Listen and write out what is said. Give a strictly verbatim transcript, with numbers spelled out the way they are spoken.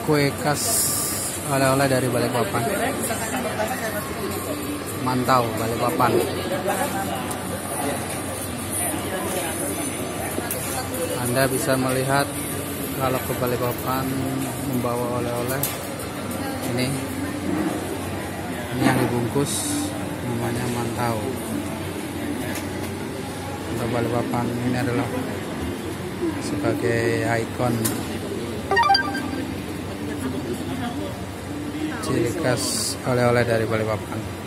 kue khas oleh-oleh dari Balikpapan. Mantau Balikpapan. Anda bisa melihat kalau ke Balikpapan membawa oleh-oleh ini. Ini yang dibungkus namanya mantau. Untuk Balikpapan ini adalah sebagai ikon ciri khas oleh-oleh dari Balikpapan.